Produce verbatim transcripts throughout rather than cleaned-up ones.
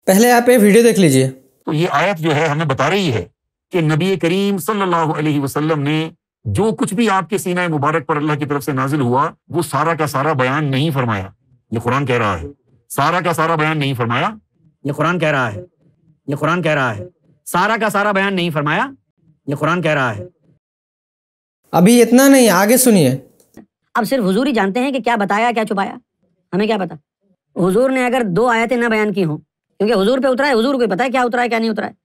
پہلے آپ یہ ویڈیو دیکھ لیجئے۔ تو یہ آیت جو ہے ہمیں بتا رہی ہے کہ نبی کریم صلی اللہ علیہ وسلم نے جو کچھ بھی آپ کے سینہ مبارک پر اللہ کی طرف سے نازل ہوا وہ سارا کا سارا بیان نہیں فرمایا۔ یہ قرآن کہہ رہا ہے سارا کا سارا بیان نہیں فرمایا۔ یہ قرآن کہہ رہا ہے یہ قرآن کہہ رہا ہے سارا کا سارا بیان نہیں فرمایا۔ یہ قرآن کہہ رہا ہے۔ ابھی اتنا نہیں، آگے سنیے۔ اب صرف حضور ہی جانتے ہیں کہ کیا بتایا کیا چھپایا، ہمیں کیا پتا۔ حضور نے اگر دو آیتیں نہ بیان کی ہوں، کیونکہ حضور پہ اترا ہے، حضور کو پتا ہے کیا اترا ہے کیا نہیں اترا ہے۔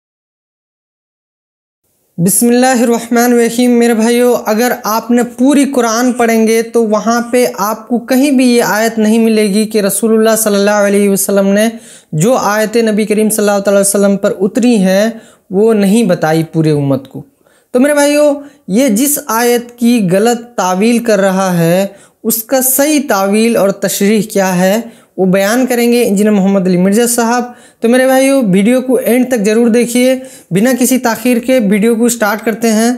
بسم اللہ الرحمن الرحیم۔ میرے بھائیو، اگر آپ نے پوری قرآن پڑھیں گے تو وہاں پہ آپ کو کہیں بھی یہ آیت نہیں ملے گی کہ رسول اللہ صلی اللہ علیہ وسلم نے جو آیتیں نبی کریم صلی اللہ علیہ وسلم پر اتری ہیں وہ نہیں بتائی پورے امت کو۔ تو میرے بھائیو، یہ جس آیت کی غلط تعویل کر رہا ہے اس کا صحیح تعویل اور تشریح کیا ہے وہ بیان کریں گے انجینئر محمد علی مرزا صاحب۔ تو میرے بھائیو، ویڈیو کو اینڈ تک ضرور دیکھیے، بنا کسی تاخیر کے ویڈیو کو سٹارٹ کرتے ہیں۔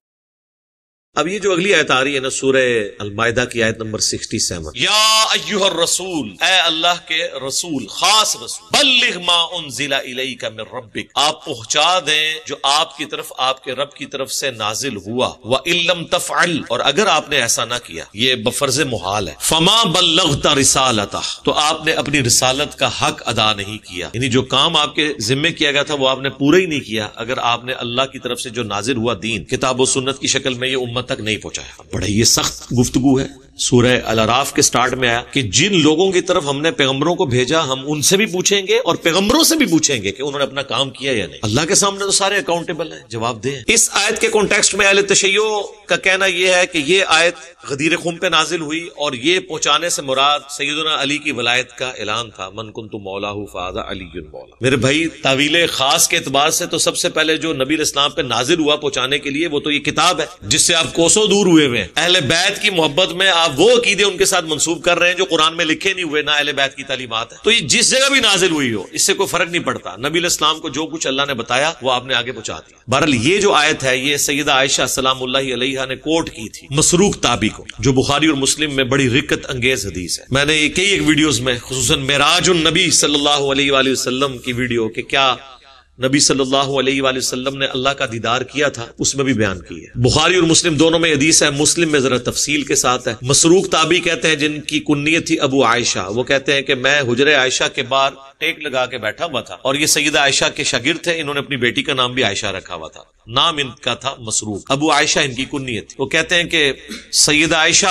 اب یہ جو اگلی آیت آ رہی ہے نا، سورہ المائدہ کی آیت نمبر سکسٹی سیون، یا ایھا الرسول، اے اللہ کے رسول، خاص رسول، بلغ ما انزل الیک من ربک، آپ پہنچا دیں جو آپ کی طرف آپ کے رب کی طرف سے نازل ہوا، وان لم تفعل، اور اگر آپ نے ایسا نہ کیا، یہ بفرض محال ہے، فما بلغت رسالتہ، تو آپ نے اپنی رسالت کا حق ادا نہیں کیا، یعنی جو کام آپ کے ذمے کیا گیا تھا وہ آپ نے پورا ہی نہیں کیا۔ اگر آپ نے اللہ کی طرف سے جو نازل ہوا دین کتاب و سنت کی شکل میں یہ امت تک نہیں پہنچایا۔ بڑا یہ سخت گفتگو ہے۔ سورہ الاعراف کے سٹارٹ میں آیا کہ جن لوگوں کی طرف ہم نے پیغمبروں کو بھیجا ہم ان سے بھی پوچھیں گے اور پیغمبروں سے بھی پوچھیں گے کہ انہوں نے اپنا کام کیا یا نہیں۔ اللہ کے سامنے تو سارے اکاؤنٹیبل ہیں، جواب دیں۔ اس آیت کے کانٹیکسٹ میں اہل تشیع کا کہنا یہ ہے کہ یہ آیت غدیر خم پہ نازل ہوئی اور یہ پہنچانے سے مراد سیدنا علی کی ولایت کا اعلان تھا، من کنت مولاہ فہذا علی مولا۔ میرے بھائی، تعویل خاص کے اعتبار سے تو سب سے پہلے جو نبی اسلام پہ نازل ہوا پہنچانے کے لیے وہ تو یہ کتاب ہے جس سے آپ کوسوں دور ہوئے ہوئے ہیں۔ اہل بیت کی محبت میں آپ وہ عقیدے ان کے ساتھ منسوب کر رہے ہیں جو قرآن میں لکھے نہیں ہوئے، نہ اہل بیت کی تعلیمات ہے۔ تو یہ جس جگہ بھی نازل ہوئی ہو اس سے کوئی فرق نہیں پڑتا، نبی اسلام کو جو کچھ اللہ نے بتایا وہ آپ نے آگے پہنچا دیا۔ بہرحال یہ جو آیت ہے یہ سیدہ عائشہ سلام اللہ علیہا نے کوٹ کی تھی مسروق تابی کو، جو بخاری اور مسلم میں بڑی رقت انگیز حدیث ہے۔ میں نے یہ کئی ایک ویڈیوز میں خصوصاً معراج النبی صلی اللہ علیہ وآلہ وسلم کی ویڈیو کہ کیا نبی صلی اللہ علیہ وآلہ وسلم نے اللہ کا دیدار کیا تھا اس میں بھی بیان کی ہے۔ بخاری اور مسلم دونوں میں حدیث ہے، مسلم میں ذرا تفصیل کے ساتھ ہے۔ مسروق تابی کہتے ہیں جن کی کنیت تھی ابو عائشہ، وہ کہتے ہیں کہ میں حجرہ عائشہ کے باہر ٹیک لگا کے بیٹھا ہوا تھا اور یہ سیدہ عائشہ کے شاگرد تھے، انہوں نے اپنی بیٹی کا نام بھی عائشہ رکھا ہوا تھا، نام ان کا تھا مسروق، ابو عائشہ ان کی کنیت تھی۔ وہ کہتے ہیں کہ سیدہ عائشہ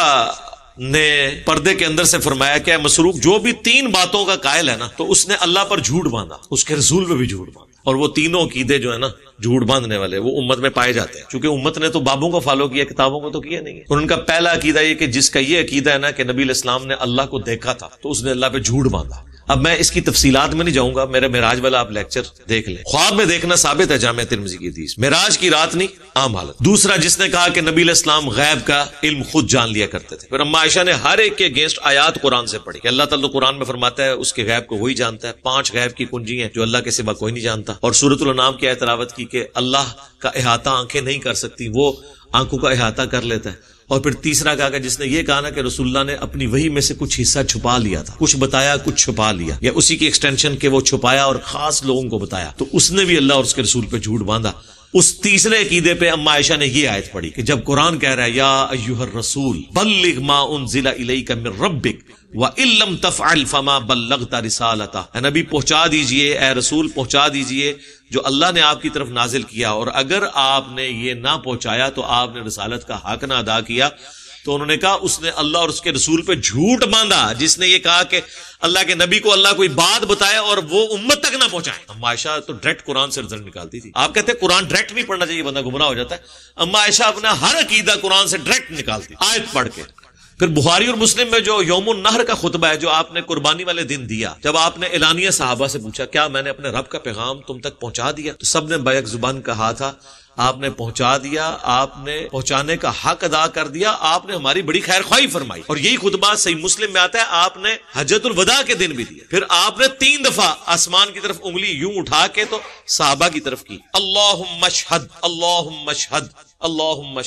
نے پردے کے اندر سے فرمایا کہ مسروق جو بھی تین باتوں کا قائل ہے نا تو اس نے اللہ پر جھوٹ باندھا، اس کے رسول پہ بھی جھوٹ باندھا، اور وہ تینوں عقیدے جو ہے نا جھوٹ باندھنے والے وہ امت میں پائے جاتے ہیں، چونکہ امت نے تو بابوں کو فالو کیا، کتابوں کو تو کیا نہیں ہے۔ اور ان کا پہلا عقیدہ یہ کہ جس کا یہ عقیدہ ہے نا کہ نبی الاسلام نے اللہ کو دیکھا تھا تو اس نے اللہ پہ جھوٹ باندھا۔ اب میں اس کی تفصیلات میں نہیں جاؤں گا، میرے معراج والا آپ لیکچر دیکھ لیں، خواب میں دیکھنا ثابت ہے جامع ترمذی کی حدیث، معراج کی رات نہیں عام حالت۔ دوسرا، جس نے کہا کہ نبی علیہ السلام غیب کا علم خود جان لیا کرتے تھے، پھر اما عائشہ نے ہر ایک کے اگینسٹ آیات قرآن سے پڑھی کہ اللہ تعالیٰ قرآن میں فرماتا ہے اس کے غیب کو وہی جانتا ہے، پانچ غیب کی کنجی ہیں جو اللہ کے سوا کوئی نہیں جانتا، اور سورۃ الانعام کی آیت تلاوت کی کہ اللہ کا احاطہ آنکھیں نہیں کر سکتی، وہ آنکھوں کا احاطہ کر لیتا ہے۔ اور پھر تیسرا کہا کہ جس نے یہ کہا نا کہ رسول اللہ نے اپنی وحی میں سے کچھ حصہ چھپا لیا تھا، کچھ بتایا کچھ چھپا لیا، یا اسی کی ایکسٹینشن کہ وہ چھپایا اور خاص لوگوں کو بتایا، تو اس نے بھی اللہ اور اس کے رسول پہ جھوٹ باندھا۔ اس تیسرے عقیدے پہ اما عائشہ نے یہ آیت پڑھی کہ جب قرآن کہہ رہا ہے یا ایھا الرسول بلغ ما انزل الیک من ربک وَإِن لَّمْ تَفْعَلْ فَمَا بَلَّغْتَ رِسَالَتَهُ، اے نبی پہنچا دیجئے، اے رسول پہنچا دیجئے جو اللہ نے آپ کی طرف نازل کیا، اور اگر آپ نے یہ نہ پہنچایا تو آپ نے رسالت کا حق نہ ادا کیا۔ تو انہوں نے کہا اس نے اللہ اور اس کے رسول پہ جھوٹ باندھا جس نے یہ کہا کہ اللہ کے نبی کو اللہ کوئی بات بتائے اور وہ امت تک نہ پہنچائے۔ اما عائشہ تو ڈائریکٹ قرآن سے رزلٹ نکالتی تھی، آپ کہتے ہیں قرآن ڈائریکٹ نہیں پڑھنا چاہیے بندہ گمراہ ہو جاتا ہے، اما عائشہ اپنا ہر عقیدہ قرآن سے ڈائریکٹ نکالتی آیت پڑھ کے۔ پھر بخاری اور مسلم میں جو یوم النحر کا خطبہ ہے جو آپ نے قربانی والے دن دیا، جب آپ نے اعلانیہ صحابہ سے پوچھا کیا میں نے اپنے رب کا پیغام تم تک پہنچا دیا، تو سب نے بیک زبان کہا تھا آپ نے پہنچا دیا، آپ نے پہنچانے کا حق ادا کر دیا، آپ نے ہماری بڑی خیر خواہی فرمائی۔ اور یہی خطبہ صحیح مسلم میں آتا ہے، آپ نے حجۃ الوداع کے دن بھی دیا، پھر آپ نے تین دفعہ آسمان کی طرف انگلی یوں اٹھا کے تو صحابہ کی طرف کی، اللہم اشہد اللہم اشہد اللہم اشہد۔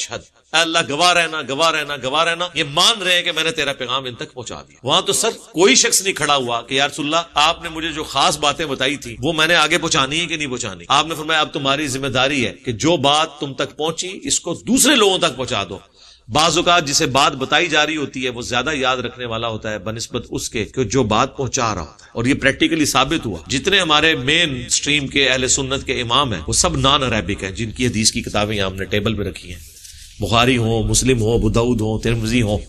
اے اللہ گواہ رہنا گواہ رہنا گواہ رہنا، یہ مان رہے ہیں کہ میں نے تیرا پیغام ان تک پہنچا دیا۔ وہاں تو سر کوئی شخص نہیں کھڑا ہوا کہ یا رسول اللہ آپ نے مجھے جو خاص باتیں بتائی تھی وہ میں نے آگے پہنچانی ہے کہ نہیں پہنچانی۔ آپ نے فرمایا اب تمہاری ذمہ داری ہے کہ جو بات تم تک پہنچی اس کو دوسرے لوگوں تک پہنچا دو۔ بعض اوقات جسے بات بتائی جا رہی ہوتی ہے وہ زیادہ یاد رکھنے والا ہوتا ہے بنسبت اس کے کہ جو بات پہنچا رہا ہوتا ہے، اور یہ پریکٹیکلی ثابت ہوا۔ جتنے ہمارے مین سٹریم کے اہل سنت کے امام ہیں وہ سب نان عربک ہیں، جن کی حدیث کی کتابیں یہاں ہم نے ٹیبل پہ رکھی ہیں، بخاری ہو، مسلم ہو، ابو داؤد ہو، ترمذی ہو۔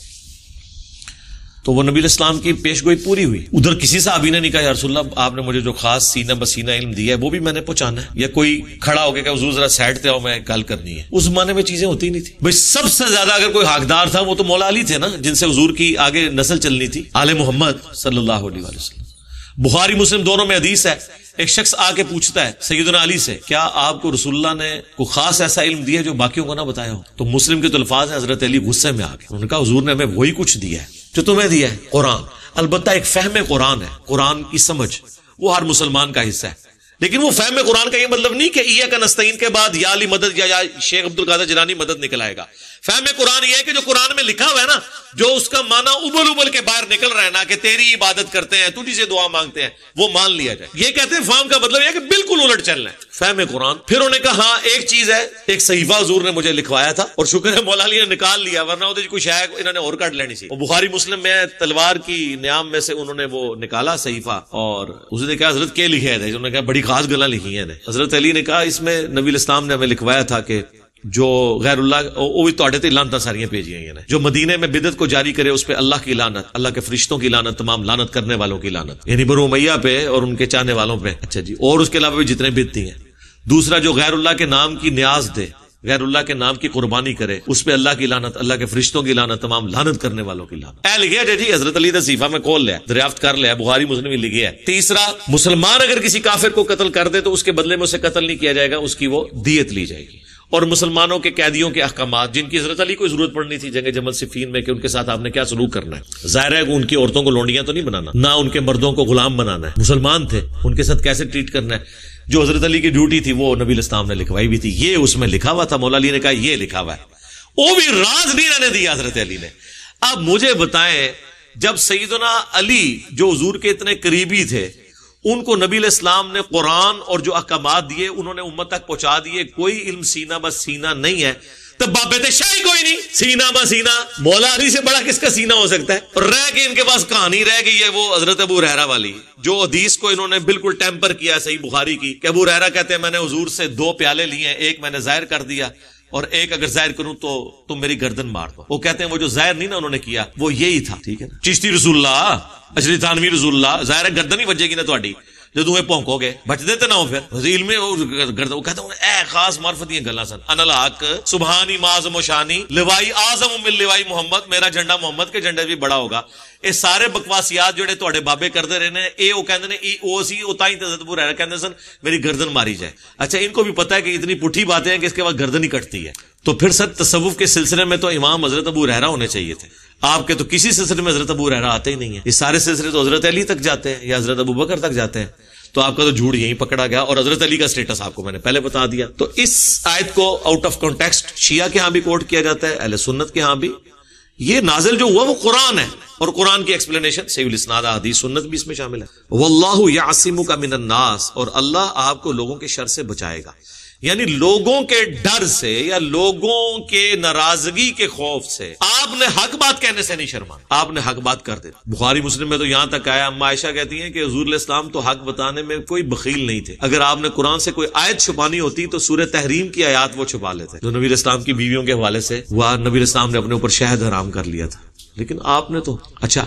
تو وہ نبی علیہ السلام کی پیش گوئی پوری ہوئی۔ ادھر کسی صحابی نے نہیں کہا یا رسول اللہ آپ نے مجھے جو خاص سینہ بسینہ علم دیا ہے وہ بھی میں نے پہنچانا ہے، یا کوئی کھڑا ہو کے کہ حضور ذرا سائڈ تے آؤ میں گل کرنی ہے۔ اس زمانے میں چیزیں ہوتی نہیں تھی بھائی، سب سے زیادہ اگر کوئی حقدار تھا وہ تو مولا علی تھے نا، جن سے حضور کی آگے نسل چلنی تھی، آل محمد صلی اللہ علیہ وسلم۔ بخاری مسلم دونوں میں حدیث ہے، ایک شخص آ کے پوچھتا ہے سیدنا علی سے کیا آپ کو رسول اللہ نے کوئی خاص ایسا علم دیا جو باقیوں کو نہ بتایا ہو؟ تو مسلم کے تو الفاظ ہیں، حضرت علی غصے میں آ گئے، انہوں نے کہا حضور نے ہمیں وہی کچھ دیا ہے جو تمہیں دیا ہے، قرآن۔ البتہ ایک فہم قرآن ہے، قرآن کی سمجھ وہ ہر مسلمان کا حصہ ہے، لیکن وہ فہم قرآن کا یہ مطلب نہیں کہ ایاک نستعین کے بعد یا علی مدد یا شیخ عبد القادر جیلانی مدد نکل آئے گا۔ فہم قرآن یہ ہے کہ جو قرآن میں لکھا ہوا ہے نا، جو اس کا معنی ابل ابل کے باہر نکل رہا ہے نا، کہ تیری عبادت کرتے ہیں، تجھی سے دعا مانگتے ہیں، وہ مان لیا جائے۔ یہ کہتے ہیں فہم کا مطلب یہ ہے کہ بالکل الٹ چلنا ہے، فہم قرآن۔ پھر انہوں نے کہا ہاں ایک چیز ہے، ایک صحیفہ حضور نے مجھے لکھوایا تھا اور شکر ہے مولا علی نے نکال لیا، ورنہ وہ کوئی شاید انہوں نے اور کاٹ لینی سی۔ وہ بخاری مسلم میں تلوار کی نیام میں سے انہوں نے وہ نکالا صحیفہ، اور اس نے کہا حضرت کیا لکھے تھے؟ انہوں نے کہا بڑی خاص گلاں لکھی ہیں۔ حضرت علی نے کہا اس میں نبی الاسلام نے ہمیں لکھوایا تھا کہ جو غیر اللہ وہ بھی تواڈے تے لعنتاں ساریاں بھیجی ہیں، جو مدینے میں بدعت کو جاری کرے اس پہ اللہ کی لعنت، اللہ کے فرشتوں کی لعنت، تمام لعنت کرنے والوں کی لعنت، یعنی بنو امیہ پہ اور ان کے چاہنے والوں پہ۔ اچھا جی، اور اس کے علاوہ بھی جتنے بدعتی ہیں۔ دوسرا جو غیر اللہ کے نام کی نیاز دے، غیر اللہ کے نام کی قربانی کرے، اس پہ اللہ کی لعنت، اللہ کے فرشتوں کی لعنت، تمام لعنت کرنے والوں کی لعنت۔ اے لکھیا جی حضرت علی دا صحیفہ میں کھول لیا، دریافت کر لیا، بخاری مسلم میں لکھیا ہے۔ تیسرا، مسلمان اگر کسی کافر کو قتل کر دے تو اس کے بدلے میں اسے قتل نہیں کیا جائے گا، اس کی وہ دیت لی جائے گی۔ اور مسلمانوں کے قیدیوں کے احکامات جن کی حضرت علی کو ضرورت پڑنی تھی جنگ جمل صفین میں کہ ان کے ساتھ آپ نے کیا سلوک کرنا ہے۔ ظاہر ہے کہ ان کی عورتوں کو لونڈیاں تو نہیں بنانا، نہ ان کے مردوں کو غلام بنانا ہے، مسلمان تھے، ان کے ساتھ کیسے ٹریٹ کرنا ہے۔ جو حضرت علی کی ڈیوٹی تھی وہ نبی الاسلام نے لکھوائی بھی تھی، یہ اس میں لکھا ہوا تھا۔ مولا علی نے کہا یہ لکھا ہوا ہے، وہ بھی راز نہیں رہنے دیا حضرت علی نے۔ اب مجھے بتائیں، جب سیدنا علی جو حضور کے اتنے قریبی تھے، ان کو نبی علیہ السلام نے قرآن اور جو احکامات دیے انہوں نے امت تک پہنچا دیے، کوئی علم سینہ بس سینہ نہیں ہے، تو بابے تے شاہی کوئی نہیں، سینہ بس سینہ مولا علی سے بڑا کس کا سینہ ہو سکتا ہے؟ اور رہ کے ان کے پاس کہانی رہ گئی ہے وہ حضرت ابو ہریرہ والی، جو حدیث کو انہوں نے بالکل ٹیمپر کیا صحیح بخاری کی، کہ ابو ہریرہ کہتے ہیں میں نے حضور سے دو پیالے لیے ہیں، ایک میں نے ظاہر کر دیا اور ایک اگر ظاہر کروں تو تم میری گردن مار دو۔ وہ کہتے ہیں وہ جو ظاہر نہیں نا انہوں نے کیا وہ یہی تھا، ٹھیک ہے نا؟ چشتی رسول اللہ، اشری تھانوی رسول اللہ، ظاہر ہے گردن ہی بجے گی نا تہاڈی، جو تمہیں پونکو گے بچ دیتے نہ ہو پھر علم میں وہ کہتا ہوں اے خاص معرفت یہ گلاں سن ان الحق سبحانی معظم و شانی لوائی اعظم من لوائی محمد، میرا جھنڈا محمد کے جھنڈے بھی بڑا ہوگا۔ یہ سارے بکواسیات جڑے تواڈے بابے کرتے رہے نے، اے او کہندے نے ای او سی او تائیں تے حضرت ابو ہریرہ کہندے سن میری گردن ماری جائے۔ اچھا ان کو بھی پتہ ہے کہ اتنی پٹھی باتیں ہیں کہ اس کے بعد گردن ہی کٹتی ہے، تو پھر سر تصوف کے سلسلے میں تو امام حضرت ابو ہریرہ ہونے چاہیے تھے، آپ کے تو کسی سلسلے میں حضرت ابو ہریرہ آتے ہی نہیں ہیں، یہ سارے سلسلے تو حضرت علی تک جاتے ہیں یا حضرت ابو بکر تک جاتے ہیں، تو آپ کا تو جھوٹ یہیں پکڑا گیا۔ اور حضرت علی کا سٹیٹس آپ کو میں نے پہلے بتا دیا۔ تو اس آیت کو آؤٹ آف کانٹیکسٹ شیعہ کے ہاں بھی کوٹ کیا جاتا ہے، اہل سنت کے ہاں بھی۔ یہ نازل جو ہوا وہ قرآن ہے، اور قرآن کی ایکسپلینیشن صحیح الاسناد حدیث سنت بھی اس میں شامل ہے۔ واللہ یعصمک من الناس، اور اللہ آپ کو لوگوں کے شر سے بچائے گا، یعنی لوگوں کے ڈر سے یا لوگوں کے ناراضگی کے خوف سے آپ نے حق بات کہنے سے نہیں شرما، آپ نے حق بات کر دی۔ بخاری مسلم میں تو یہاں تک آیا، اما عائشہ کہتی ہیں کہ حضور علیہ السلام تو حق بتانے میں کوئی بخیل نہیں تھے، اگر آپ نے قرآن سے کوئی آیت چھپانی ہوتی تو سورہ تحریم کی آیات وہ چھپا لیتے، جو نبی علیہ السلام کی بیویوں کے حوالے سے وہ نبی علیہ السلام نے اپنے اوپر شہد حرام کر لیا تھا، لیکن آپ نے تو۔ اچھا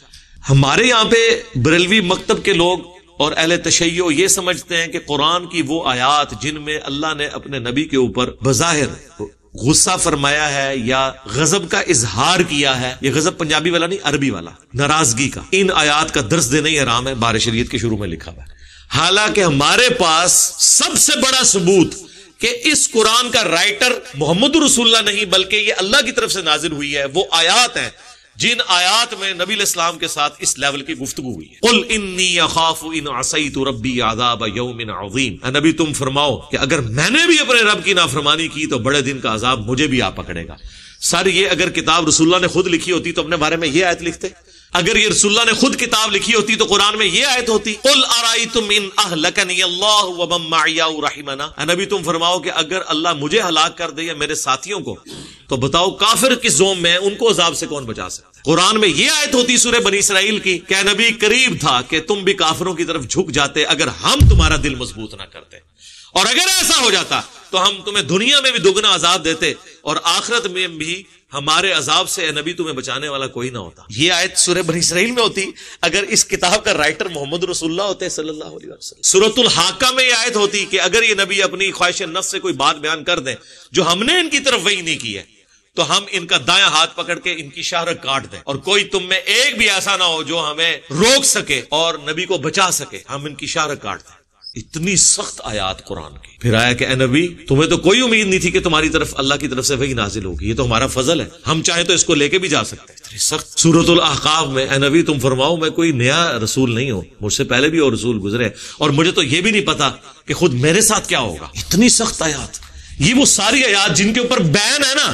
ہمارے یہاں پہ بریلوی مکتب کے لوگ اور اہل تشیع یہ سمجھتے ہیں کہ قرآن کی وہ آیات جن میں اللہ نے اپنے نبی کے اوپر بظاہر غصہ فرمایا ہے یا غضب کا اظہار کیا ہے، یہ غضب پنجابی والا نہیں عربی والا، ناراضگی کا، ان آیات کا درس دینا ہی حرام ہے، بار شریعت کے شروع میں لکھا ہوا ہے۔ حالانکہ ہمارے پاس سب سے بڑا ثبوت کہ اس قرآن کا رائٹر محمد رسول اللہ نہیں بلکہ یہ اللہ کی طرف سے نازل ہوئی ہے وہ آیات ہیں جن آیات میں نبی علیہ السلام کے ساتھ اس لیول کی گفتگو ہوئی ہے۔ قل انی اخاف ان عصیت ربی عذاب یوم عظیم، اے نبی تم فرماؤ کہ اگر میں نے بھی اپنے رب کی نافرمانی کی تو بڑے دن کا عذاب مجھے بھی آ پکڑے گا۔ سر یہ اگر کتاب رسول اللہ نے خود لکھی ہوتی تو اپنے بارے میں یہ آیت لکھتے؟ اگر یہ رسول اللہ نے خود کتاب لکھی ہوتی تو قرآن میں یہ آیت ہوتی؟ قل ارائیتم ان اہلکنی اللہ ومن معی او رحمنا، اے نبی تم فرماؤ کہ اگر اللہ مجھے ہلاک کر دے یا میرے ساتھیوں کو تو بتاؤ کافر کس زوم میں ان کو عذاب سے کون بچا سکتا ہے؟ قرآن میں یہ آیت ہوتی سورہ بنی اسرائیل کی کہ نبی قریب تھا کہ تم بھی کافروں کی طرف جھک جاتے اگر ہم تمہارا دل مضبوط نہ کرتے، اور اگر ایسا ہو جاتا تو ہم تمہیں دنیا میں بھی دگنا عذاب دیتے اور آخرت میں بھی ہمارے عذاب سے اے نبی تمہیں بچانے والا کوئی نہ ہوتا۔ یہ آیت سورہ بنی اسرائیل میں ہوتی اگر اس کتاب کا رائٹر محمد رسول اللہ ہوتے صلی اللہ علیہ وسلم۔ سورۃ الحاقہ میں یہ آیت ہوتی کہ اگر یہ نبی اپنی خواہش نفس سے کوئی بات بیان کر دیں جو ہم نے ان کی طرف وحی نہیں کی ہے تو ہم ان کا دایاں ہاتھ پکڑ کے ان کی شاہرگ کاٹ دیں، اور کوئی تم میں ایک بھی ایسا نہ ہو جو ہمیں روک سکے اور نبی کو بچا سکے، ہم ان کی شاہرگ کاٹ دیں۔ اتنی سخت آیات قرآن کی۔ پھر آیا کہ اے نبی تمہیں تو کوئی امید نہیں تھی کہ تمہاری طرف اللہ کی طرف سے وحی نازل ہوگی، یہ تو ہمارا فضل ہے، ہم چاہیں تو اس کو لے کے بھی جا سکتے ہیں۔ اتنی سخت۔ سورۃ الاحقاف میں اے نبی تم فرماؤ میں کوئی نیا رسول نہیں ہوں، مجھ سے پہلے بھی اور رسول گزرے اور مجھے تو یہ بھی نہیں پتا کہ خود میرے ساتھ کیا ہوگا۔ اتنی سخت آیات۔ یہ وہ ساری آیات جن کے اوپر بین ہے نا،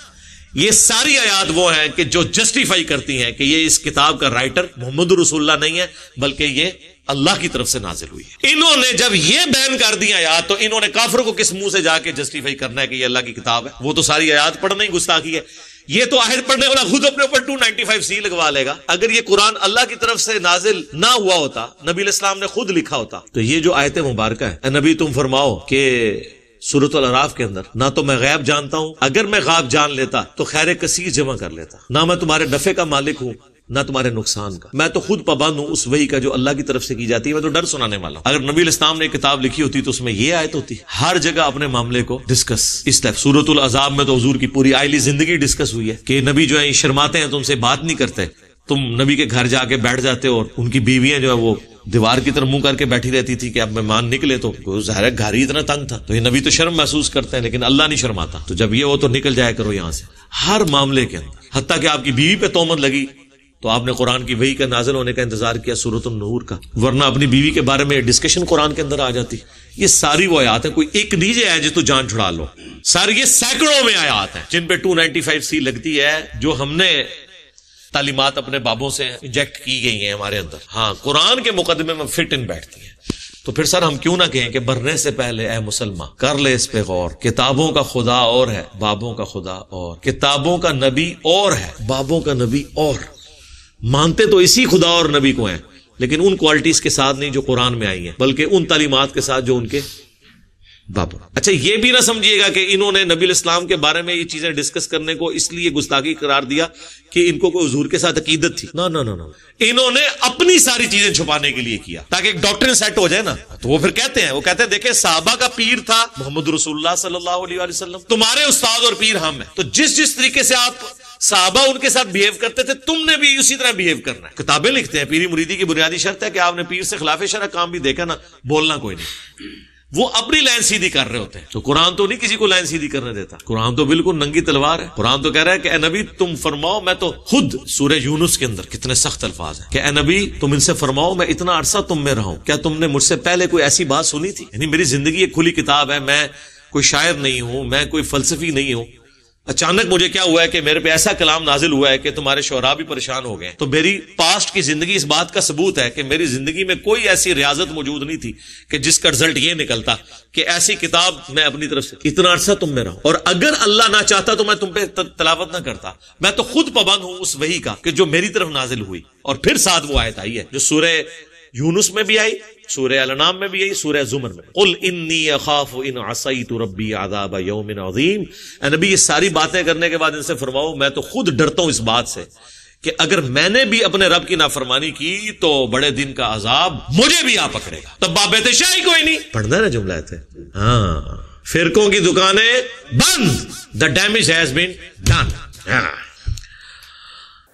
یہ ساری آیات وہ ہیں کہ جو جسٹیفائی کرتی ہیں کہ یہ اس کتاب کا رائٹر محمد رسول اللہ نہیں ہے بلکہ یہ اللہ کی طرف سے نازل ہوئی ہے۔ انہوں نے جب یہ بین کر دی آیات تو انہوں نے کافروں کو کس منہ سے جا کے جسٹیفائی کرنا ہے کہ یہ اللہ کی کتاب ہے؟ وہ تو ساری آیات پڑھنا ہی گستاخی ہے۔ یہ تو آیت پڑھنے والا خود اپنے اوپر دو سو پچانوے سی لگوا لے گا۔ اگر یہ قرآن اللہ کی طرف سے نازل نہ ہوا ہوتا، نبی علیہ السلام نے خود لکھا ہوتا، تو یہ جو آیت مبارکہ ہے، اے نبی تم فرماؤ کہ سورۃ الاعراف کے اندر نہ تو میں غیب جانتا ہوں، اگر میں غیب جان لیتا تو خیر کثیر جمع کر لیتا، نہ میں تمہارے نفع کا مالک ہوں نہ تمہارے نقصان کا، میں تو خود پابند ہوں اس وحی کا جو اللہ کی طرف سے کی جاتی ہے، میں تو ڈر سنانے والا ہوں۔ اگر نبی علیہ السلام نے ایک کتاب لکھی ہوتی تو اس میں یہ آیت ہوتی۔ ہر جگہ اپنے معاملے کو ڈسکس، اس طرح سورۃ الاحزاب میں تو حضور کی پوری آئلی زندگی ڈسکس ہوئی ہے کہ نبی جو ہے شرماتے ہیں، تم سے بات نہیں کرتے، تم نبی کے گھر جا کے بیٹھ جاتے اور ان کی بیویاں جو ہے وہ دیوار کی طرف منہ کر کے بیٹھی رہتی تھی کہ اب مہمان نکلے تو ظاہر ہے گھر ہی اتنا تنگ تھا، تو یہ نبی تو شرم محسوس کرتے ہیں لیکن اللہ نہیں شرماتا، تو جب یہ ہو تو نکل جایا کرو یہاں سے۔ ہر معاملے کے اندر، حتیٰ کہ آپ کی بیوی پہ تہمت لگی تو آپ نے قرآن کی وحی کا نازل ہونے کا انتظار کیا، سورۃ النور کا، ورنہ اپنی بیوی کے بارے میں ڈسکشن قرآن کے اندر آ جاتی۔ یہ ساری وہ آیات ہیں، کوئی ایک نیجے ہے جس تو جان چھڑا لو، ساری یہ سینکڑوں میں آیات ہیں جن پہ دو سو پچانوے سی لگتی ہے، جو ہم نے تعلیمات اپنے بابوں سے انجیکٹ کی گئی ہیں ہمارے اندر، ہاں قرآن کے مقدمے میں فٹ ان بیٹھتی ہیں۔ تو پھر سر ہم کیوں نہ کہیں کہ مرنے سے پہلے اے مسلمان کر لے اس پہ غور، کتابوں کا خدا اور ہے، بابوں کا خدا اور، کتابوں کا نبی اور ہے، بابوں کا نبی اور۔ مانتے تو اسی خدا اور نبی کو ہیں لیکن ان کوالٹیز کے ساتھ نہیں جو قرآن میں آئی ہیں، بلکہ ان تعلیمات کے ساتھ جو ان کے بابا۔ اچھا یہ بھی نہ سمجھیے گا کہ انہوں نے نبی علیہ السلام کے بارے میں یہ چیزیں ڈسکس کرنے کو اس لیے گستاخی قرار دیا کہ ان کو کوئی حضور کے ساتھ عقیدت تھی، نہ نہ نہ انہوں نے اپنی ساری چیزیں چھپانے کے لیے کیا تاکہ ایک ڈاکٹرن سیٹ ہو جائے نا۔ تو وہ پھر کہتے ہیں وہ کہتے ہیں دیکھیں صحابہ کا پیر تھا محمد رسول اللہ صلی اللہ علیہ وآلہ وسلم، تمہارے استاد اور پیر ہم ہیں، تو جس جس طریقے سے آپ صحابہ ان کے ساتھ بہیو کرتے تھے تم نے بھی اسی طرح بہیو کرنا ہے۔ کتابیں لکھتے ہیں پیری مریدی کی بنیادی شرط ہے کہ آپ نے پیر سے خلاف شرع کام بھی دیکھا نا، بولنا کوئی نہیں، وہ اپنی لائن سیدھی کر رہے ہوتے ہیں۔ تو قرآن تو نہیں کسی کو لائن سیدھی کرنے دیتا، قرآن تو بالکل ننگی تلوار ہے۔ قرآن تو کہہ رہا ہے کہ اے نبی تم فرماؤ، میں تو خود سورہ یونس کے اندر کتنے سخت الفاظ ہیں کہ اے نبی تم ان سے فرماؤ میں اتنا عرصہ تم میں رہا ہوں، کیا تم نے مجھ سے پہلے کوئی ایسی بات سنی تھی؟ یعنی میری زندگی ایک کھلی کتاب ہے، میں کوئی شاعر نہیں ہوں، میں کوئی فلسفی نہیں ہوں، اچانک مجھے کیا ہوا ہے کہ میرے پہ ایسا کلام نازل ہوا ہے کہ تمہارے شعراء بھی پریشان ہو گئے۔ تو میری پاسٹ کی زندگی اس بات کا ثبوت ہے کہ میری زندگی میں کوئی ایسی ریاضت موجود نہیں تھی کہ جس کا رزلٹ یہ نکلتا کہ ایسی کتاب میں اپنی طرف سے اتنا عرصہ تم میں رہا، اور اگر اللہ نہ چاہتا تو میں تم پہ تلاوت نہ کرتا، میں تو خود پابند ہوں اس وحی کا کہ جو میری طرف نازل ہوئی۔ اور پھر ساتھ وہ آیت آئی ہے جو سورہ یونس میں بھی آئی، سورہ الانعام میں بھی آئی، سورہ زمر میں، قل انی اخاف ان عصیت ربی عذاب یوم عظیم۔ اے نبی یہ ساری باتیں کرنے کے بعد ان سے فرماؤ میں تو خود ڈرتا ہوں اس بات سے کہ اگر میں نے بھی اپنے رب کی نافرمانی کی تو بڑے دن کا عذاب مجھے بھی آ پکڑے گا۔ تب باب شاہی کوئی نہیں پڑھنا نا جملہ ہے، ہاں فرقوں کی دکانیں بند، the damage has been done.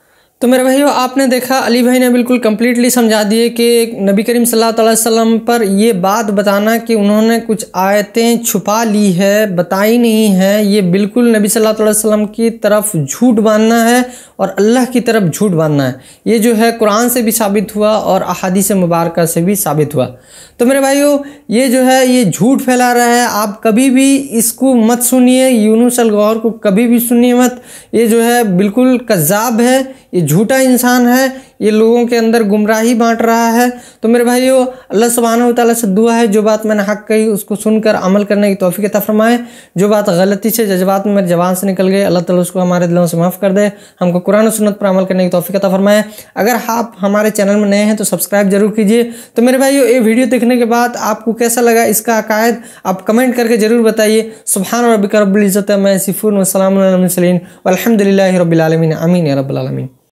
تو میرے بھائیو آپ نے دیکھا علی بھائی نے بالکل کمپلیٹلی سمجھا دیے کہ نبی کریم صلی اللہ علیہ وسلم پر یہ بات بتانا کہ انہوں نے کچھ آیتیں چھپا لی ہے، بتائی نہیں ہے، یہ بالکل نبی صلی اللہ علیہ وسلم کی طرف جھوٹ باندھنا ہے اور اللہ کی طرف جھوٹ باندھنا ہے۔ یہ جو ہے قرآن سے بھی ثابت ہوا اور احادیث مبارکہ سے بھی ثابت ہوا۔ تو میرے بھائیو یہ جو ہے یہ جھوٹ پھیلا رہا ہے، آپ کبھی بھی اس کو مت سنیے، یونس الغور کو کبھی بھی سنیے مت، یہ جو ہے بالکل کذاب ہے، یہ جھوٹا انسان ہے، یہ لوگوں کے اندر گمراہی بانٹ رہا ہے۔ تو میرے بھائیو اللہ سبحانہ و تعالیٰ سے دعا ہے جو بات میں نے حق کہی اس کو سن کر عمل کرنے کی توفیق عطا فرمائے، جو بات غلطی سے جذبات میں میرے زبان سے نکل گئے اللہ تعالیٰ اس کو ہمارے دلوں سے معاف کر دے، ہم کو قرآن و سنت پر عمل کرنے کی توفیق عطا فرمائے۔ اگر آپ ہمارے چینل میں نئے ہیں تو سبسکرائب ضرور کیجئے۔ تو میرے بھائیو یہ ویڈیو دیکھنے کے بعد آپ کو کیسا لگا اس کا عقائد آپ کمنٹ کر کے ضرور بتائیے۔ سبحان ربک رب العزت عما یصفون وسلام علی المرسلین والحمد للہ رب العالمین، آمین یا رب العالمین۔